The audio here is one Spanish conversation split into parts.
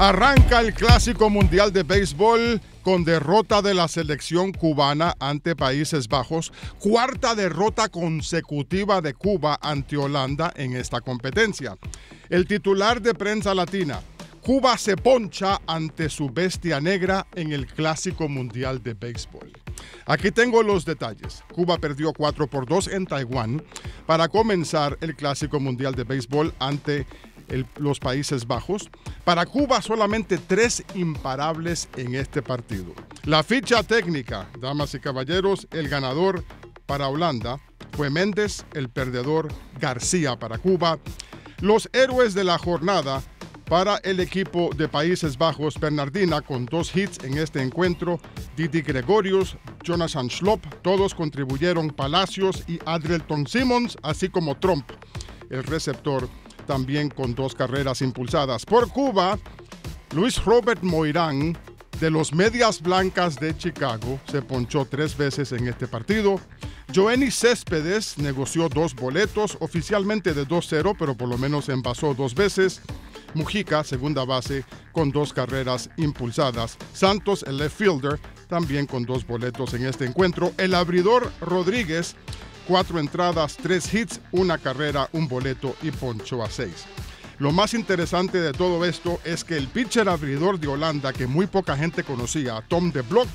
Arranca el Clásico Mundial de Béisbol con derrota de la selección cubana ante Países Bajos, cuarta derrota consecutiva de Cuba ante Holanda en esta competencia. El titular de Prensa Latina: Cuba se poncha ante su bestia negra en el Clásico Mundial de Béisbol. Aquí tengo los detalles. Cuba perdió 4-2 en Taiwán para comenzar el Clásico Mundial de Béisbol ante los Países Bajos. Para Cuba solamente 3 imparables en este partido. La ficha técnica, damas y caballeros: el ganador para Holanda fue Méndez, el perdedor García para Cuba. Los héroes de la jornada para el equipo de Países Bajos: Bernardina con 2 hits en este encuentro, Didi Gregorius, Jonathan Schlopp, todos contribuyeron, Palacios y Adrelton Simmons, así como Trump, el receptor, también con 2 carreras impulsadas. Por Cuba, Luis Robert Moirán, de los Medias Blancas de Chicago, se ponchó 3 veces en este partido. Joenny Céspedes negoció 2 boletos, oficialmente de 2-0, pero por lo menos envasó 2 veces. Mujica, segunda base, con 2 carreras impulsadas. Santos, el left fielder, también con 2 boletos en este encuentro. El abridor Rodríguez, 4 entradas, 3 hits, 1 carrera, 1 boleto y ponchó a 6. Lo más interesante de todo esto es que el pitcher abridor de Holanda, que muy poca gente conocía, Tom de Blok,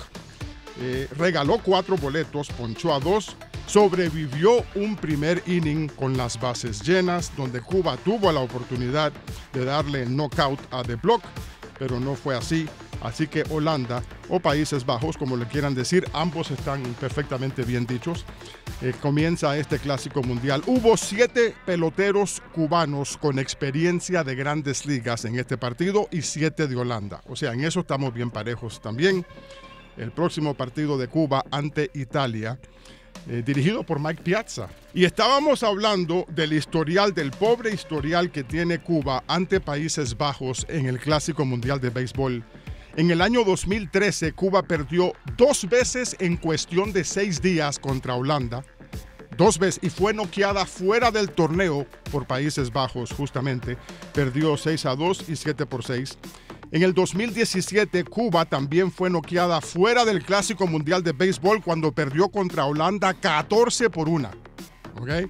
regaló 4 boletos, ponchó a 2, sobrevivió un primer inning con las bases llenas, donde Cuba tuvo la oportunidad de darle knockout a de Blok, pero no fue así. Así que Holanda, o Países Bajos, como le quieran decir, ambos están perfectamente bien dichos. Comienza este Clásico Mundial. Hubo 7 peloteros cubanos con experiencia de grandes ligas en este partido y 7 de Holanda. O sea, en eso estamos bien parejos también. El próximo partido de Cuba ante Italia, dirigido por Mike Piazza. Y estábamos hablando del historial, del pobre historial que tiene Cuba ante Países Bajos en el Clásico Mundial de Béisbol. En el año 2013, Cuba perdió 2 veces en cuestión de 6 días contra Holanda. 2 veces, y fue noqueada fuera del torneo por Países Bajos, justamente. Perdió 6-2 y 7-6. En el 2017, Cuba también fue noqueada fuera del Clásico Mundial de Béisbol cuando perdió contra Holanda 14-1. ¿Ok?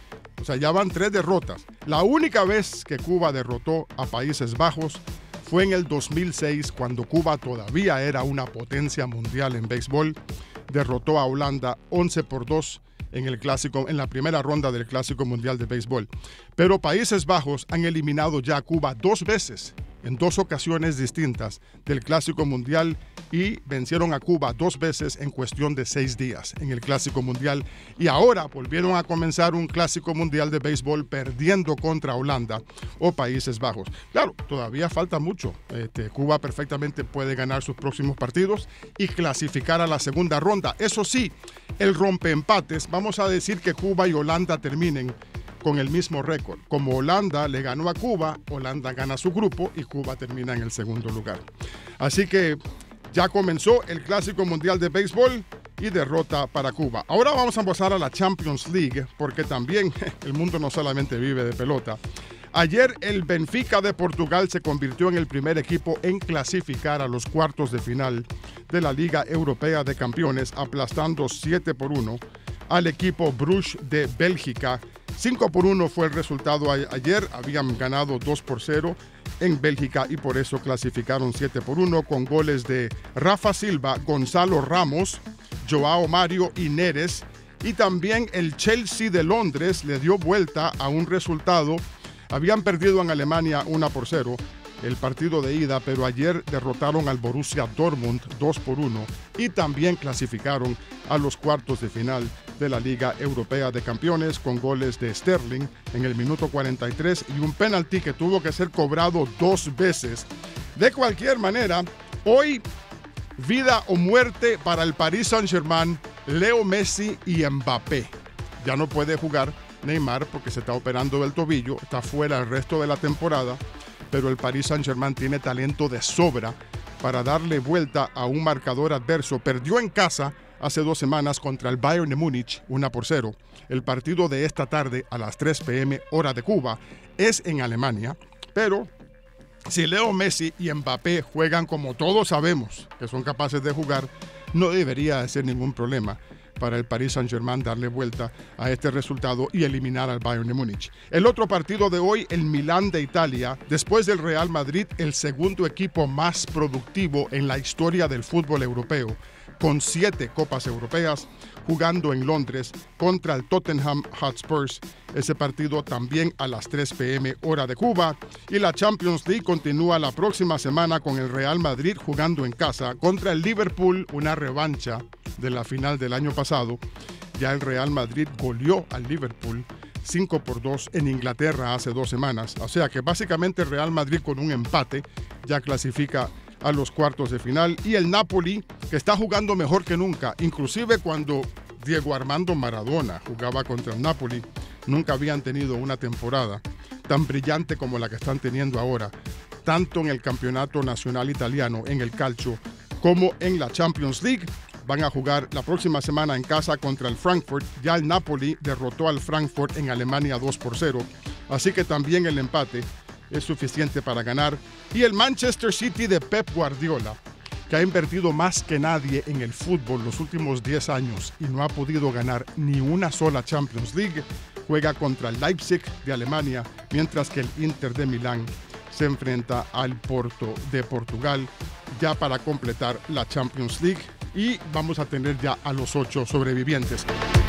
O sea, ya van 3 derrotas. La única vez que Cuba derrotó a Países Bajos fue en el 2006, cuando Cuba todavía era una potencia mundial en béisbol. Derrotó a Holanda 11-2 en el clásico, en la primera ronda del Clásico Mundial de Béisbol. Pero Países Bajos han eliminado ya a Cuba 2 veces, en 2 ocasiones distintas del Clásico Mundial, y vencieron a Cuba 2 veces en cuestión de 6 días en el Clásico Mundial. Y ahora volvieron a comenzar un Clásico Mundial de Béisbol perdiendo contra Holanda o Países Bajos. Claro, todavía falta mucho. Cuba perfectamente puede ganar sus próximos partidos y clasificar a la segunda ronda. Eso sí, el rompeempates, vamos a decir que Cuba y Holanda terminen con el mismo récord. Como Holanda le ganó a Cuba, Holanda gana su grupo y Cuba termina en el segundo lugar. Así que ya comenzó el Clásico Mundial de Béisbol y derrota para Cuba. Ahora vamos a pasar a la Champions League, porque también el mundo no solamente vive de pelota. Ayer el Benfica de Portugal se convirtió en el primer equipo en clasificar a los cuartos de final de la Liga Europea de Campeones, aplastando 7-1 al equipo Bruges de Bélgica. 5-1 fue el resultado ayer. Habían ganado 2-0 en Bélgica y por eso clasificaron 7-1 con goles de Rafa Silva, Gonzalo Ramos, Joao Mario y Neres. Y también el Chelsea de Londres le dio vuelta a un resultado. Habían perdido en Alemania 1-0 el partido de ida, pero ayer derrotaron al Borussia Dortmund 2-1 y también clasificaron a los cuartos de final de la Liga Europea de Campeones con goles de Sterling en el minuto 43 y un penalti que tuvo que ser cobrado 2 veces. De cualquier manera, hoy vida o muerte para el Paris Saint-Germain, Leo Messi y Mbappé. Ya no puede jugar Neymar porque se está operando del tobillo, está fuera el resto de la temporada, pero el Paris Saint-Germain tiene talento de sobra para darle vuelta a un marcador adverso. Perdió en casa hace 2 semanas contra el Bayern de Múnich 1-0. El partido de esta tarde a las 3 p.m. hora de Cuba es en Alemania, pero Si Leo Messi y Mbappé juegan como todos sabemos que son capaces de jugar, no debería ser ningún problema para el Paris Saint-Germain darle vuelta a este resultado y eliminar al Bayern de Múnich. El otro partido de hoy, el Milán de Italia, después del Real Madrid, el segundo equipo más productivo en la historia del fútbol europeo, con 7 copas europeas, jugando en Londres contra el Tottenham Hotspurs. Ese partido también a las 3 p.m. hora de Cuba. Y la Champions League continúa la próxima semana con el Real Madrid jugando en casa contra el Liverpool, una revancha de la final del año pasado. Ya el Real Madrid goleó al Liverpool 5-2 en Inglaterra hace 2 semanas. O sea que básicamente el Real Madrid con un empate ya clasifica a los cuartos de final. Y el Napoli, que está jugando mejor que nunca, inclusive cuando Diego Armando Maradona jugaba contra el Napoli, nunca habían tenido una temporada tan brillante como la que están teniendo ahora, tanto en el campeonato nacional italiano, en el calcio, como en la Champions League. Van a jugar la próxima semana en casa contra el Frankfurt. Ya el Napoli derrotó al Frankfurt en Alemania 2-0, así que también el empate es suficiente para ganar. Y el Manchester City de Pep Guardiola, que ha invertido más que nadie en el fútbol los últimos 10 años y no ha podido ganar ni una sola Champions League, juega contra el Leipzig de Alemania, mientras que el Inter de Milán se enfrenta al Porto de Portugal, ya para completar la Champions League. Y vamos a tener ya a los 8 sobrevivientes.